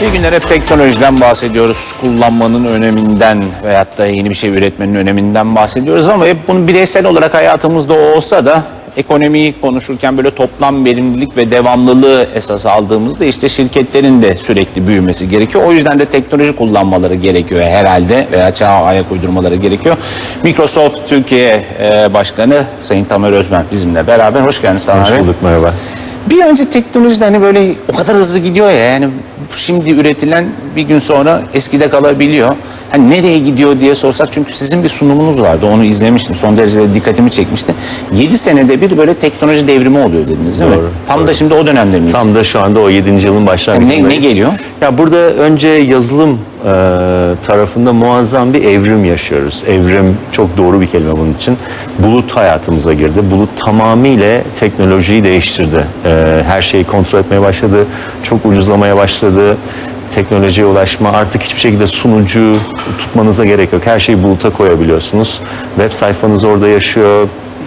Bir günler hep teknolojiden bahsediyoruz, kullanmanın öneminden veyahut da yeni bir şey üretmenin öneminden bahsediyoruz ama hep bunu bireysel olarak hayatımızda olsa da ekonomiyi konuşurken böyle toplam verimlilik ve devamlılığı esas aldığımızda işte şirketlerin de sürekli büyümesi gerekiyor. O yüzden de teknoloji kullanmaları gerekiyor herhalde veya çağa ayak uydurmaları gerekiyor. Microsoft Türkiye Başkanı Sayın Tamer Özmen bizimle beraber. Hoş geldiniz Tamer Bey. Hoş bulduk, merhaba. Bir önce teknolojide hani böyle o kadar hızlı gidiyor ya, yani şimdi üretilen bir gün sonra eskide kalabiliyor. Hani nereye gidiyor diye sorsak, çünkü sizin bir sunumunuz vardı, onu izlemiştim, son derece de dikkatimi çekmişti. 7 senede bir böyle teknoloji devrimi oluyor dediniz değil mi? Tam da şimdi o dönemde miyiz? Tam da şu anda o 7. yılın başlangıcındayız. Ne geliyor? Ya burada önce yazılım tarafında muazzam bir evrim yaşıyoruz. Evrim çok doğru bir kelime bunun için. Bulut hayatımıza girdi. Bulut tamamıyla teknolojiyi değiştirdi. Her şeyi kontrol etmeye başladı. Çok ucuzlamaya başladı. Teknolojiye ulaşma, artık hiçbir şekilde sunucu tutmanıza gerek yok. Her şeyi buluta koyabiliyorsunuz. Web sayfanız orada yaşıyor.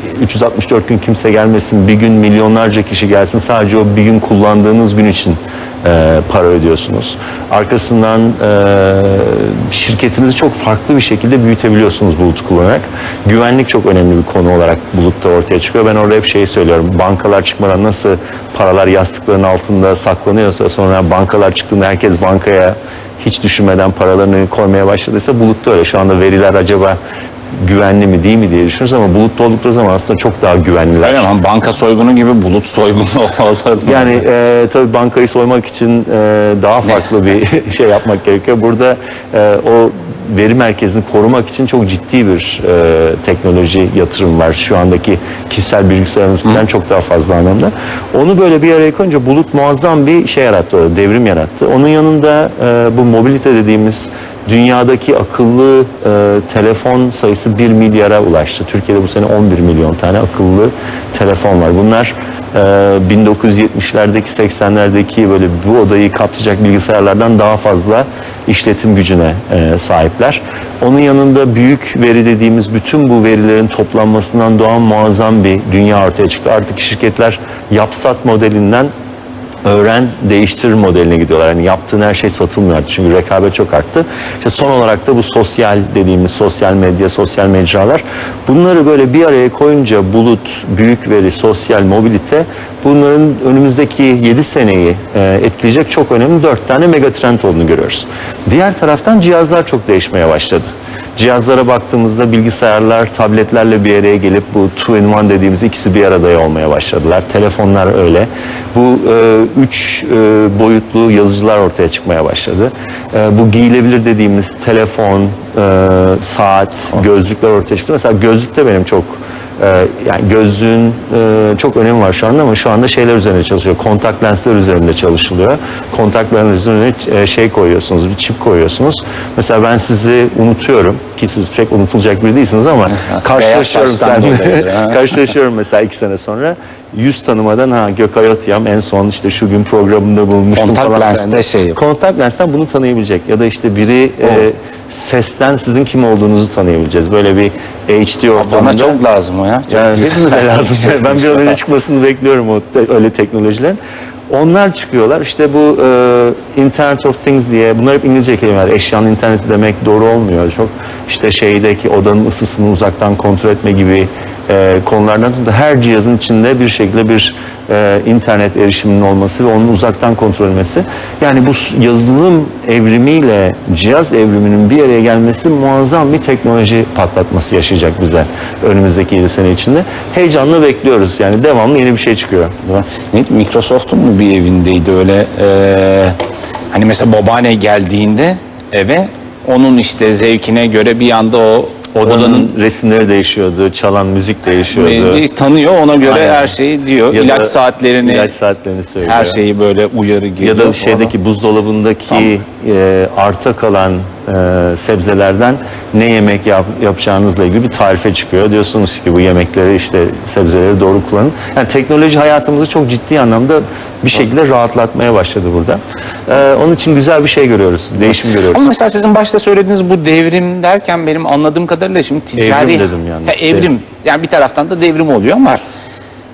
364 gün kimse gelmesin, bir gün milyonlarca kişi gelsin, sadece o bir gün kullandığınız gün için para ödüyorsunuz. Arkasından şirketinizi çok farklı bir şekilde büyütebiliyorsunuz bulutu kullanarak. Güvenlik çok önemli bir konu olarak bulutta ortaya çıkıyor. Ben orada hep şeyi söylüyorum. Bankalar çıkmadan nasıl paralar yastıkların altında saklanıyorsa, sonra bankalar çıktığında herkes bankaya hiç düşünmeden paralarını koymaya başladıysa, bulutta öyle. Şu anda veriler acaba güvenli mi değil mi diye düşünürüz ama bulutta oldukları zaman aslında çok daha güvenliler. Öyle ama banka soygunu gibi bulut soygunu olur. Yani tabii bankayı soymak için daha farklı bir şey yapmak gerekiyor. Burada o veri merkezini korumak için çok ciddi bir teknoloji yatırım var. Şu andaki kişisel bilgisayarınızdan çok daha fazla anlamda. Onu böyle bir araya koyunca bulut muazzam bir şey yarattı, devrim yarattı. Onun yanında bu mobilite dediğimiz dünyadaki akıllı telefon sayısı 1 milyara ulaştı. Türkiye'de bu sene 11 milyon tane akıllı telefon var. Bunlar 1970'lerdeki 80'lerdeki böyle bu odayı kapsayacak bilgisayarlardan daha fazla işletim gücüne sahipler. Onun yanında büyük veri dediğimiz bütün bu verilerin toplanmasından doğan muazzam bir dünya ortaya çıktı. Artık şirketler yapsat modelinden öğren, değiştir modeline gidiyorlar. Yani yaptığın her şey satılmıyor artık. Çünkü rekabet çok arttı. İşte son olarak da bu sosyal dediğimiz sosyal medya, sosyal mecralar. Bunları böyle bir araya koyunca bulut, büyük veri, sosyal mobilite, bunların önümüzdeki 7 seneyi etkileyecek çok önemli 4 tane megatrend olduğunu görüyoruz. Diğer taraftan cihazlar çok değişmeye başladı. Cihazlara baktığımızda bilgisayarlar, tabletlerle bir araya gelip bu two-in-one dediğimiz ikisi bir arada olmaya başladılar. Telefonlar öyle. Bu 3 boyutlu yazıcılar ortaya çıkmaya başladı. Bu giyilebilir dediğimiz telefon, saat, gözlükler ortaya çıktı. Mesela gözlükte benim çok yani gözlüğün çok önemi var şu anda ama şu anda şeyler üzerinde çalışıyor. Kontak lensler üzerinde çalışılıyor. Kontak lensler üzerine şey koyuyorsunuz, bir çip koyuyorsunuz. Mesela ben sizi unutuyorum ki siz pek unutulacak biri değilsiniz ama karşılaşıyorum mesela 2 sene sonra. Yüz tanımadan Gökay Ötyam en son işte şu gün programında bulunmuştum. Kontak lenste şey. Kontak lensten bunu tanıyabilecek ya da işte biri sesten sizin kim olduğunuzu tanıyabileceğiz. Böyle bir HD ortamında. Bana çok lazım o ya. Yani hepimize lazım. Ben bir an önce çıkmasını bekliyorum öyle teknolojilerin. Onlar çıkıyorlar. İşte bu Internet of Things diye, bunlar hep İngilizce kelimeler. Eşyanın interneti demek doğru olmuyor çok. İşte şeydeki odanın ısısını uzaktan kontrol etme gibi konulardan tutun da her cihazın içinde bir şekilde bir internet erişiminin olması ve onun uzaktan kontrol edilmesi. Yani bu yazılım evrimiyle cihaz evriminin bir araya gelmesi muazzam bir teknoloji patlatması yaşayacak bize önümüzdeki 7 sene içinde. Heyecanla bekliyoruz. Yani devamlı yeni bir şey çıkıyor. Microsoft'un mu bir evindeydi öyle hani mesela babaanne geldiğinde eve, onun işte zevkine göre bir anda o odanın resimleri değişiyordu, çalan müzik değişiyordu. Tanıyor, ona göre aynen her şeyi diyor. Ya ilaç saatlerini söylüyor. Her şeyi böyle uyarı geliyor. Ya da şeydeki buzdolabındaki arta kalan sebzelerden ne yemek yapacağınızla ilgili bir tarife çıkıyor. Diyorsunuz ki bu yemekleri işte sebzeleri doğru kullanın. Yani teknoloji hayatımızı çok ciddi anlamda bir şekilde rahatlatmaya başladı burada. Onun için güzel bir şey görüyoruz. Değişim görüyoruz. Ama mesela sizin başta söylediğiniz bu devrim derken benim anladığım kadarıyla şimdi ticari... Evrim dedim yani. Evrim. Yani bir taraftan da devrim oluyor ama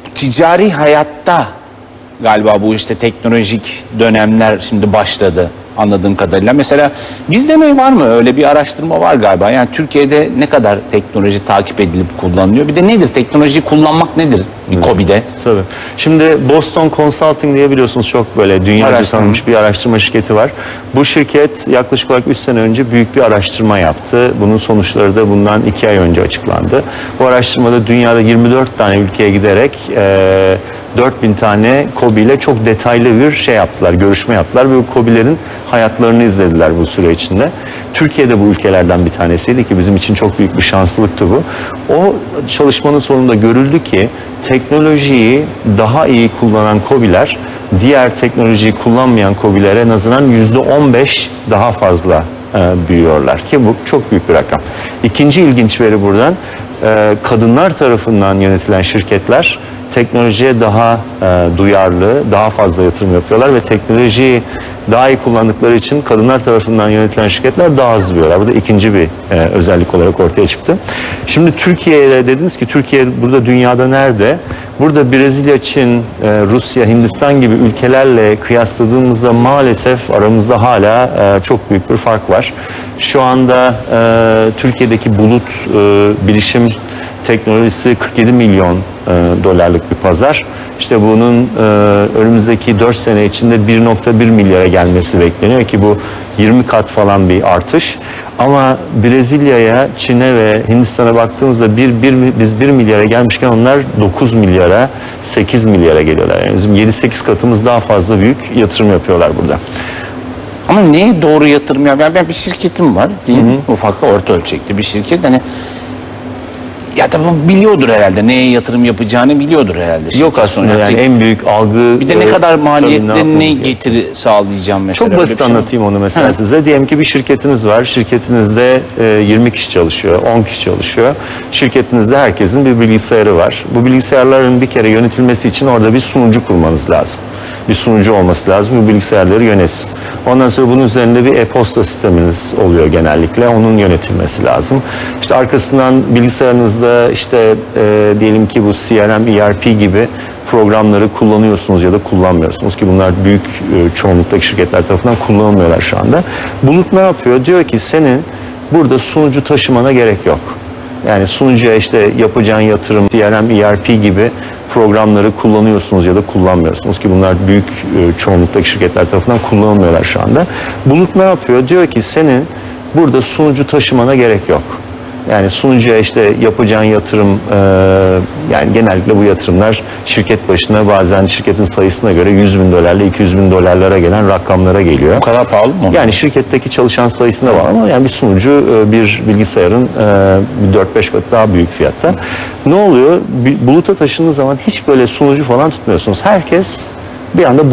ticari hayatta galiba bu işte teknolojik dönemler şimdi başladı. anladığım kadarıyla. Mesela bizde ne var mı? Öyle bir araştırma var galiba. Yani Türkiye'de ne kadar teknoloji takip edilip kullanılıyor? Bir de nedir? Teknolojiyi kullanmak nedir bir KOBİ'de? Tabii. Şimdi Boston Consulting diye biliyorsunuz çok böyle dünyaca tanınmış bir araştırma şirketi var. Bu şirket yaklaşık olarak 3 sene önce büyük bir araştırma yaptı. Bunun sonuçları da bundan 2 ay önce açıklandı. Bu araştırmada dünyada 24 tane ülkeye giderek 4000 tane KOBİ ile çok detaylı bir şey yaptılar, görüşme yaptılar ve bu KOBİ'lerin hayatlarını izlediler bu süre içinde. Türkiye'de bu ülkelerden bir tanesiydi ki bizim için çok büyük bir şanslılıktı bu. O çalışmanın sonunda görüldü ki teknolojiyi daha iyi kullanan KOBİ'ler diğer teknolojiyi kullanmayan KOBİ'lere nazaran %15 daha fazla büyüyorlar ki bu çok büyük bir rakam. İkinci ilginç veri buradan kadınlar tarafından yönetilen şirketler teknolojiye daha duyarlı, daha fazla yatırım yapıyorlar ve teknolojiyi daha iyi kullandıkları için kadınlar tarafından yönetilen şirketler daha az büyüyorlar. Bu da ikinci bir özellik olarak ortaya çıktı. Şimdi Türkiye'ye dediniz ki Türkiye burada dünyada nerede? Burada Brezilya, Çin, Rusya, Hindistan gibi ülkelerle kıyasladığımızda maalesef aramızda hala çok büyük bir fark var. Şu anda Türkiye'deki bulut bilişim teknolojisi 47 milyon dolarlık bir pazar. İşte bunun önümüzdeki 4 sene içinde 1.1 milyara gelmesi bekleniyor ki bu 20 kat falan bir artış. Ama Brezilya'ya, Çin'e ve Hindistan'a baktığımızda biz 1 milyara gelmişken onlar 9 milyara, 8 milyara geliyorlar. Yani bizim 7-8 katımız daha fazla büyük yatırım yapıyorlar burada. Ama neye doğru yatırım yapıyor? Ben bir şirketim var değil mi? Ufak orta ölçekli bir şirket. Hani ya tabii biliyordur herhalde neye yatırım yapacağını biliyordur herhalde. Yok aslında yani en büyük algı. Bir de ne kadar maliyette ne getiri sağlayacağım mesela. Çok basit anlatayım onu mesela size. Diyelim ki bir şirketiniz var. Şirketinizde 20 kişi çalışıyor, 10 kişi çalışıyor. Şirketinizde herkesin bir bilgisayarı var. Bu bilgisayarların bir kere yönetilmesi için orada bir sunucu kurmanız lazım. Bir sunucu olması lazım. Bu bilgisayarları yönetsin. Ondan sonra bunun üzerinde bir e-posta sisteminiz oluyor genellikle. Onun yönetilmesi lazım. İşte arkasından bilgisayarınızda işte diyelim ki bu CRM, ERP gibi programları kullanıyorsunuz ya da kullanmıyorsunuz ki bunlar büyük çoğunluktaki şirketler tarafından kullanılmıyorlar şu anda. Bulut ne yapıyor? Diyor ki senin burada sunucu taşımana gerek yok. Yani sunucuya işte yapacağın yatırım, CRM, ERP gibi programları kullanıyorsunuz ya da kullanmıyorsunuz ki bunlar büyük çoğunluktaki şirketler tarafından kullanılmıyorlar şu anda. Bulut ne yapıyor? Diyor ki senin burada sunucu taşımana gerek yok. Yani sunucuya işte yapacağın yatırım yani genellikle bu yatırımlar şirket başına bazen şirketin sayısına göre 100 bin dolarla 200 bin dolarlara gelen rakamlara geliyor. O kadar pahalı mı? Yani şirketteki çalışan sayısına var ama yani bir sunucu bir bilgisayarın 4-5 kat daha büyük fiyatta. Ne oluyor? Buluta taşındığı zaman hiç böyle sunucu falan tutmuyorsunuz. Herkes bir anda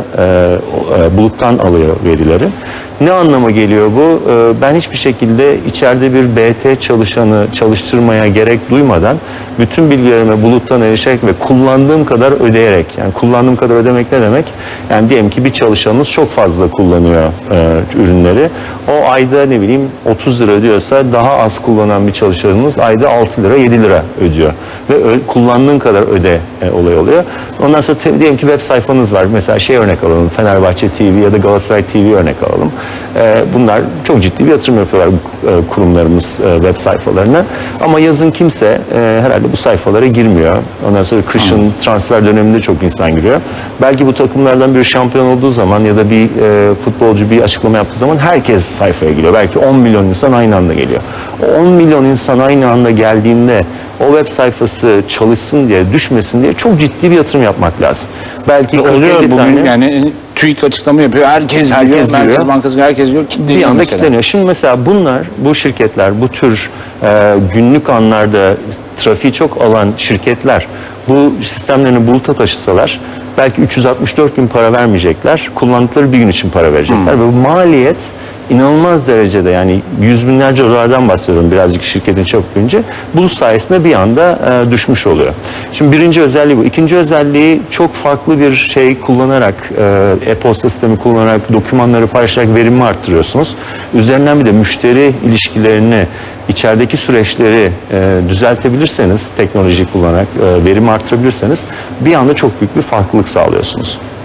buluttan alıyor verileri. Ne anlama geliyor bu? Ben hiçbir şekilde içeride bir BT çalışanı çalıştırmaya gerek duymadan bütün bilgilerime buluttan erişerek ve kullandığım kadar ödeyerek, yani kullandığım kadar ödemek ne demek? Yani diyelim ki bir çalışanınız çok fazla kullanıyor ürünleri. O ayda ne bileyim 30 lira ödüyorsa daha az kullanan bir çalışanınız ayda 6 lira 7 lira ödüyor. Ve kullandığın kadar öde olay oluyor. Ondan sonra diyelim ki web sayfanız var. Mesela örnek alalım. Fenerbahçe TV ya da Galatasaray TV örnek alalım. Bunlar çok ciddi bir yatırım yapıyorlar kurumlarımız web sayfalarına. Ama yazın kimse herhalde bu sayfalara girmiyor. Ondan sonra kışın transfer döneminde çok insan giriyor. Belki bu takımlardan biri şampiyon olduğu zaman ya da bir futbolcu bir açıklama yaptığı zaman herkes sayfaya giriyor. Belki 10 milyon insan aynı anda geliyor. O 10 milyon insan aynı anda geldiğinde o web sayfası çalışsın diye, düşmesin diye çok ciddi bir yatırım yapmak lazım. Belki oluyor bugün yani TÜİK açıklama yapıyor. Herkes biliyor. Merkez Bankası herkes biliyor. Bir anda kilitleniyor. Şimdi mesela bu şirketler, bu tür günlük anlarda trafiği çok alan şirketler bu sistemlerini buluta taşısalar belki 364 gün para vermeyecekler. Kullandıkları bir gün için para verecekler. Ve bu maliyet inanılmaz derecede, yani yüz binlerce dolardan bahsediyorum birazcık şirketin çok büyüyünce, bulut sayesinde bir anda düşmüş oluyor. Şimdi birinci özelliği bu. İkinci özelliği çok farklı bir şey kullanarak, e-posta sistemi kullanarak, dokümanları paylaşarak verimi arttırıyorsunuz. Üzerinden bir de müşteri ilişkilerini, içerideki süreçleri düzeltebilirseniz, teknoloji kullanarak verimi arttırabilirseniz bir anda çok büyük bir farklılık sağlıyorsunuz.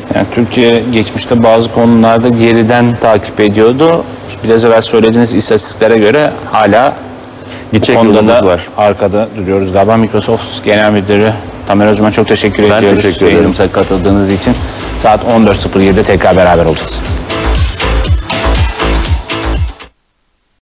Yani Türkiye geçmişte bazı konularda geriden takip ediyordu. Biraz evvel söylediğiniz istatistiklere göre hala Gidecek bu konuda yolumuz da var. arkada duruyoruz galiba. Microsoft Genel Müdürü Tamer Özman çok teşekkür ediyoruz. teşekkür ederim. Yayınımıza katıldığınız için. Saat 14.07'de tekrar beraber olacağız.